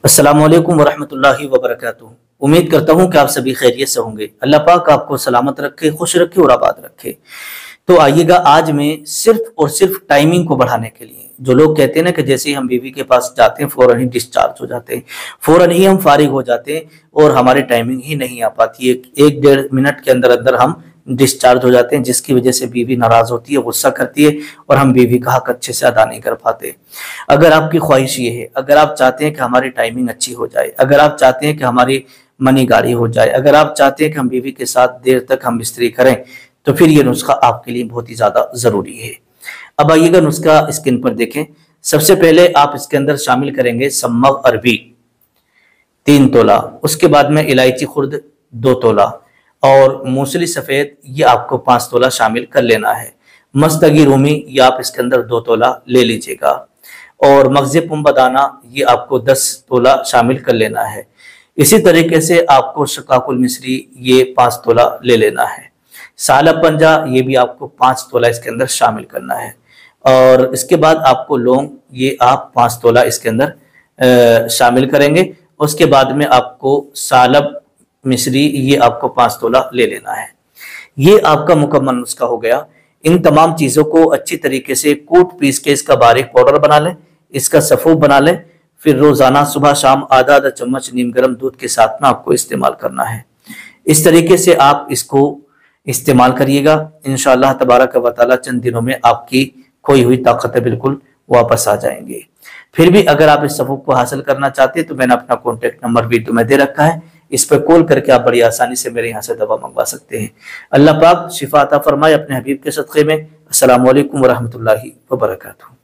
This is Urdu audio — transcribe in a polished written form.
السلام علیکم ورحمۃ اللہ وبرکاتہ۔ امید کرتا ہوں کہ آپ سبھی خیریت سے ہوں گے۔ اللہ پاک آپ کو سلامت رکھے، خوش رکھے اور آباد رکھے۔ تو آئیے گا، آج میں صرف اور صرف ٹائمنگ کو بڑھانے کے لیے، جو لوگ کہتے ہیں نا کہ جیسے ہی ہم بیوی کے پاس جاتے ہیں فوراً ہی ڈسچارج ہو جاتے ہیں، فوراً ہی ہم فارغ ہو جاتے ہیں اور ہماری ٹائمنگ ہی نہیں آ پاتی ہے، ایک ڈیڑھ منٹ کے اندر اندر ہم ڈسچارج ہو جاتے ہیں، جس کی وجہ سے بیوی ناراض ہوتی ہے، غصہ کرتی ہے اور ہم بیوی کا حق اچھے سے ادا نہیں کر پاتے۔ اگر آپ کی خواہش یہ ہے، اگر آپ چاہتے ہیں کہ ہماری ٹائمنگ اچھی ہو جائے، اگر آپ چاہتے ہیں کہ ہماری منی گاڑی ہو جائے، اگر آپ چاہتے ہیں کہ ہم بیوی کے ساتھ دیر تک ہم بستری کریں، تو پھر یہ نسخہ آپ کے لیے بہت ہی زیادہ ضروری ہے۔ اب آئیے گا، نسخہ اسکرین پر دیکھیں۔ سب سے پہلے آپ اس کے اندر شامل کریں گے سمغ عربی 3 تولہ، اس کے بعد میں الائچی خرد 2 تولہ اور موصلی سفید یہ آپ کو 5 تولہ شامل کر لینا ہے۔ مستگی رومی یہ آپ اس کے اندر 2 تولہ لے لیجئے گا، اور مغز پنبہ دانہ یہ آپ کو 10 تولہ شامل کر لینا ہے۔ اسی طریقے سے آپ کو شقاق المصری یہ 5 تولہ لے لینا ہے۔ سالب پنجہ یہ بھی آپ کو 5 تولہ اس کے اندر شامل کرنا ہے، اور اس کے بعد آپ کو لونگ یہ آپ 5 تولہ اس کے اندر شامل کریں گے۔ اس کے بعد میں آپ کو سالب مصری یہ آپ کو 5 تولہ لے لینا ہے۔ یہ آپ کا مکمل نسخہ ہو گیا۔ ان تمام چیزوں کو اچھی طریقے سے کوٹ پیس کے اس کا باریک پاؤڈر بنا لیں، اس کا سفوف بنا لیں، پھر روزانہ صبح شام آدھا آدھا چمچ نیم گرم دودھ کے ساتھ میں آپ کو استعمال کرنا ہے۔ اس طریقے سے آپ اس کو استعمال کریے گا، انشاءاللہ تبارک و تعالی چند دنوں میں آپ کی کھوئی ہوئی طاقتیں بالکل واپس آ جائیں گے۔ پھر بھی اگر آپ اس سفوف کو حاصل کرنا چاہتے ہیں تو میں نے اپنا کانٹیکٹ نمبر ویڈیو میں دے رکھا ہے، اس پہ کال کر کے آپ بڑی آسانی سے میرے یہاں سے دوا منگوا سکتے ہیں۔ اللہ پاک شفا عطا فرمائے اپنے حبیب کے صدقے میں۔ السلام علیکم ورحمۃ اللہ وبرکاتہ۔